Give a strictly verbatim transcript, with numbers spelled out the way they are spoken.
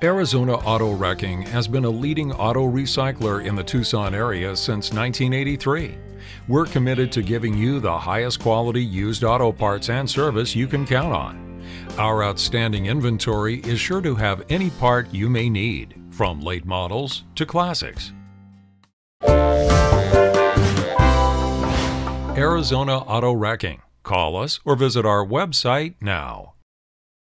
Arizona Auto Wrecking has been a leading auto recycler in the Tucson area since nineteen eighty-three. We're committed to giving you the highest quality used auto parts and service you can count on. Our outstanding inventory is sure to have any part you may need, from late models to classics. Arizona Auto Wrecking. Call us or visit our website now.